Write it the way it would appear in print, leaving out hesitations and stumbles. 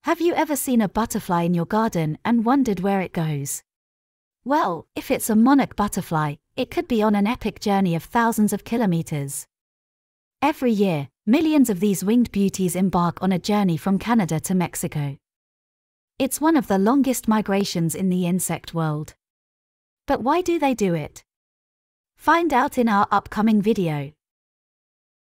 Have you ever seen a butterfly in your garden and wondered where it goes? Well, if it's a monarch butterfly, it could be on an epic journey of thousands of kilometers. Every year, millions of these winged beauties embark on a journey from Canada to Mexico. It's one of the longest migrations in the insect world. But why do they do it? Find out in our upcoming video.